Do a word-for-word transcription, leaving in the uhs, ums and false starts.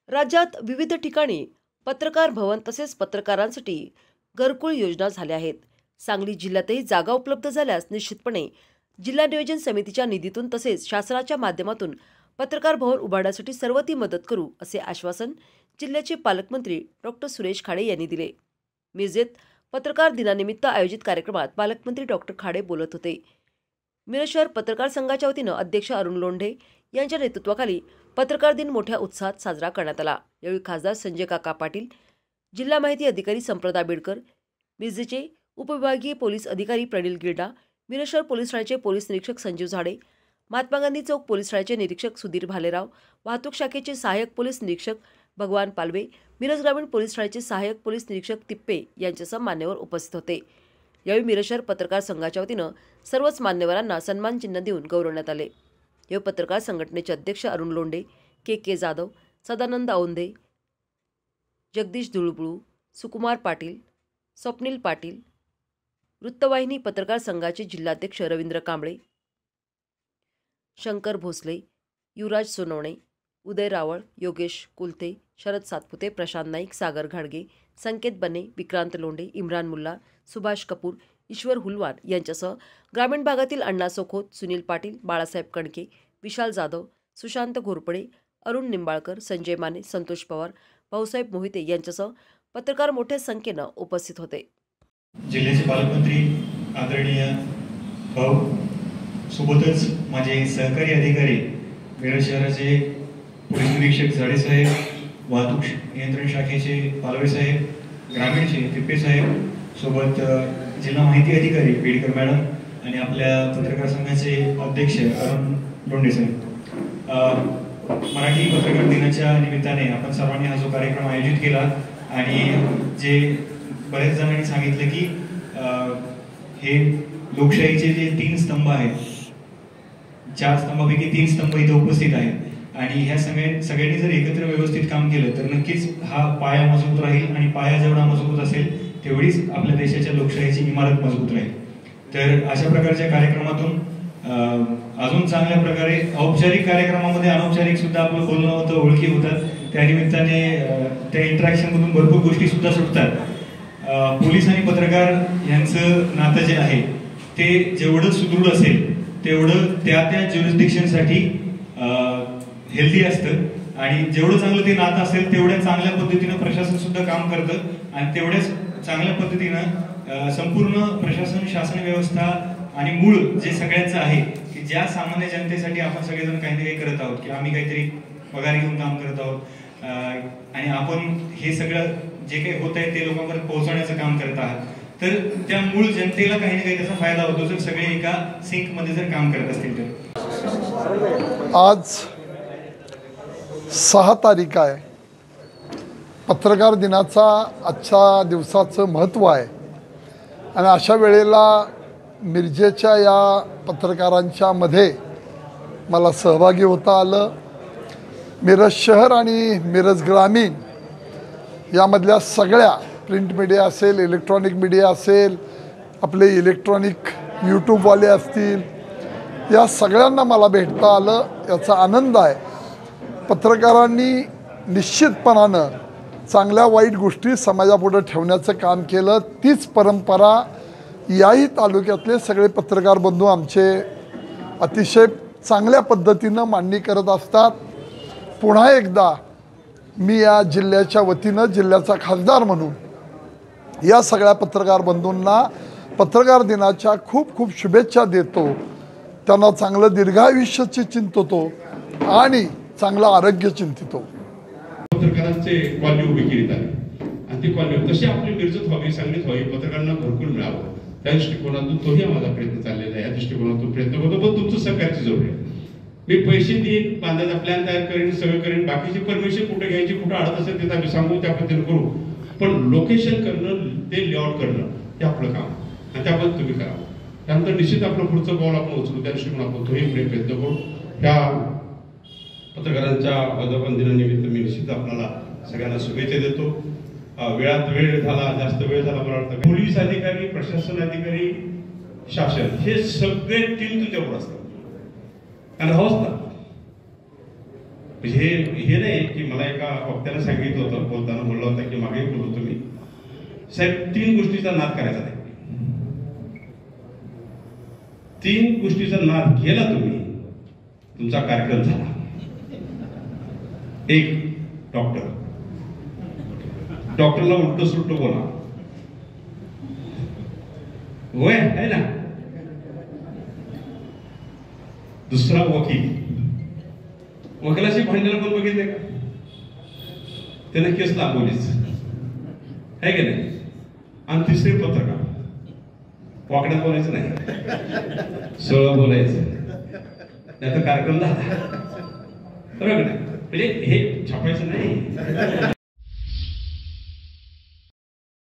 राज्यात विविध ठिकाणी पत्रकार भवन तसेच पत्रकारांसाठी घरकुल योजना झाल्या आहेत। सांगली जिल्ह्यातही जागा उपलब्ध झाल्यास निश्चितपणे जिल्हा नियोजन समितीच्या निधीतून तसेच शासनाच्या माध्यमातून पत्रकार भवन उभारण्यासाठी सर्व ती मदत करू असे आश्वासन जिल्ह्याचे पालकमंत्री डॉक्टर सुरेश खाडे यांनी दिले। मिरजेत पत्रकार दिनानिमित्त आयोजित कार्यक्रमात पालकमंत्री डॉक्टर खाडे बोलत होते। मिरज शहर पत्रकार संघाच्या वतीने अध्यक्ष अरुण लोंढे यांच्या नेतृत्वाखाली पत्रकार दिन मोठ्या उत्साहात साजरा करण्यात आला। यावेळी खासदार संजय काका पाटील, जिल्हा माहिती अधिकारी संप्रदा बेडकर, मिरजेचे उपविभागीय पोलीस अधिकारी प्रणिल गिरडा, मिरज शहर पोलीस ठाण्याचे पोलीस निरीक्षक संजीव झाडे, महात्मा गांधी चौक पोलीस ठाण्याचे निरीक्षक सुधीर भालेराव, वाहतूक शाखेचे सहाय्यक पोलीस निरीक्षक भगवान पालवे, मिरज ग्रामीण पोलीस ठाण्याचे सहाय्यक पोलीस निरीक्षक तिप्पे यांच्यासह मान्यवर उपस्थित होते। यावेळी मिरज शहर पत्रकार संघाच्या वतीने सर्वच मान्यवरांना सन्मान चिन्ह देऊन गौरवण्यात आले। या पत्रकार संघटनेचे अध्यक्ष अरुण लोंढे, के के जाधव, सदानंद औंधे, जगदीश धुळबुळू, सुकुमार पाटील, स्वप्नील पाटील, वृत्तवाहिनी पत्रकार संघाचे जिल्हाध्यक्ष रवींद्र कांबळे, शंकर भोसले, युवराज सोनवणे, उदय रावळ, योगेश कुलते, शरद सातपुते, प्रशांत नाईक, सागर घाडगे, संकेत बने, विक्रांत लोंढे, इम्रान मुल्ला, सुभाष कपूर, ईश्वर हुलवार यांच्यासह ग्रामीण भागातील अण्णा सोखोत, सुनील पाटील, बाळासाहेब कणके, विशाल जाधव, सुशांत घोरपडे, अरुण निंबाळकर, संजय माने, संतोष पवार, भाऊसाहेब मोहिते यांच्यासह पत्रकार मोठ्या संख्येने उपस्थित होते। जिल्ह्याचे पालकमंत्री आदरणीय भाऊ, सोबतच माझे सहकारी अधिकारी मिरज शहराचे पोलीस निरीक्षक झाडे साहेब, वाहतूक नियंत्रण शाखेचे पालवे साहेब, ग्रामीणचे तिप्पे साहेब, सोबत जिल्हा माहिती अधिकारी बेडकर मॅडम आणि आपल्या पत्रकार संघाचे अध्यक्ष अरुण लोंढे साहेब। मराठी पत्रकार दिनाच्या निमित्ताने आपण सर्वांनी हा जो कार्यक्रम आयोजित केला आणि जे बरेच जणांनी सांगितलं की हे लोकशाहीचे जे तीन स्तंभ आहेत, चार स्तंभापैकी तीन स्तंभ इथे उपस्थित आहेत आणि ह्या सगळ्या सगळ्यांनी जर एकत्र व्यवस्थित काम केलं तर नक्कीच हा पाया मजबूत राहील आणि पाया जेवढा मजबूत असेल तेवढीच आपल्या देशाच्या लोकशाहीची इमारत मजबूत राहील। तर अशा प्रकारच्या कार्यक्रमातून अजून चांगल्या प्रकारे औपचारिक कार्यक्रमामध्ये अनौपचारिक सुद्धा आपलं बोलणं होतं, ओळखी होतात, त्या निमित्ताने त्या इंटरॅक्शन मधून भरपूर गोष्टी सुद्धा सुटतात। पोलीस आणि पत्रकार यांचं नातं जे आहे ते जेवढं सुदृढ असेल तेवढं त्या त्या ज्युरिस्डिक्शनसाठी हेल्दी असतं आणि जेवढं चांगलं ते नातं असेल तेवढ्या चांगल्या पद्धतीनं प्रशासन सुद्धा काम करतं आणि तेवढ्याच चांगल्या पद्धतीनं संपूर्ण प्रशासन, शासन व्यवस्था आणि मूळ जे सगळ्यांचं आहे की ज्या सामान्य जनतेसाठी आपण सगळेजण काही ना काही करत आहोत की आम्ही काहीतरी पगार घेऊन काम करत आहोत आणि आपण हे सगळं जे काही होत आहे ते लोकांपर्यंत पोहोचवण्याचं काम करत आहात, तर त्या मूळ जनतेला काही ना काही त्याचा फायदा होतो जर सगळे एका सिंक मध्ये जर काम करत असतील तर। आज सहा तारीख आहे, पत्रकार दिनाचा आजच्या दिवसाचं महत्त्व आहे आणि अशा वेळेला मिरजेच्या या पत्रकारांच्या मध्ये मला सहभागी होता आलं। मिरज शहर आणि मिरज ग्रामीण यामधल्या सगळ्या प्रिंट मीडिया असेल, इलेक्ट्रॉनिक मीडिया असेल, आपले इलेक्ट्रॉनिक यूट्यूबवाले असतील, या सगळ्यांना मला भेटता आलं, याचा आनंद आहे। पत्रकारांनी निश्चितपणानं चांगल्या वाईट गोष्टी समाजापुढे ठेवण्याचं काम केलं। तीच परंपरा याही तालुक्यातले सगळे पत्रकार बंधू आमचे अतिशय चांगल्या पद्धतीनं मांडणी करत असतात। पुन्हा एकदा मी या जिल्ह्याच्या वतीनं जिल्ह्याचा खासदार म्हणून या सगळ्या पत्रकार बंधूंना पत्रकार दिनाच्या खूप खूप शुभेच्छा देतो। त्यांना चांगलं दीर्घायुष्याची चिंततो आणि चांगलं आरोग्य चिंतितो। पत्रकारांचे कॉलनी उभी केली आहे आणि ती कॉलनी कशी आपली मिरजत व्हावी, सांगलीत व्हावी, पत्रकारांना घरकुल मिळावं, त्या दृष्टिकोनातून तोही माझा प्रयत्न चाललेला आहे। या दृष्टिकोनातून प्रयत्न करतो, पण तुमचं सहकार्याची जरूर आहे। मी पैसे देईन, बांधायचा प्लॅन तयार करेन, सगळं करेन, बाकीची परमिशन कुठे घ्यायची, कुठं अडत असेल ते आम्ही सांगू, त्या पद्धतीने करू, पण लोकेशन करणं, ते लेआउट करणं हे आपलं काम आणि त्या पद्धतीने तुम्ही करा। त्यानंतर निश्चित आपलं पुढचं पाऊल आपण उचलू, त्या दृष्टिकोन आपण तोही प्रयत्न करू। ह्या पत्रकारांच्या वर्धापन दिनानिमित्त मी निश्चित आपल्याला सगळ्यांना शुभेच्छा देतो। वेळात वेळ झाला, जास्त वेळ झाला मला वाटतं। पोलीस अधिकारी, प्रशासन अधिकारी, शासन हे सगळे टीम तुझ्यावर असतात आणि हवं असतात। म्हणजे हे हे नाही की मला एका वक्त्यानं सांगितलं होतं, बोलताना बोलला होता की मागे बोललो होतो मी, साहेब तीन गोष्टीचा नाद करायचा नाही. तीन गोष्टीचा नाद केला तुम्ही, तुमचा कार्यक्रम झाला. एक, डॉक्टर. डॉक्टरला उलट सुलट बोला, होय आहे ना. दुसरा, वकील. वकिलाशी भांडणाला पण बघितले का, त्याने केस दाखवलीच आहे की नाही. आणि तिसरे, पत्रकार. वाकड्यात बोलायचं नाही, सरळ बोलायचं, नाही तर कार्यक्रम झाला. बरोबर नाही, म्हणजे हे छापायचं नाही.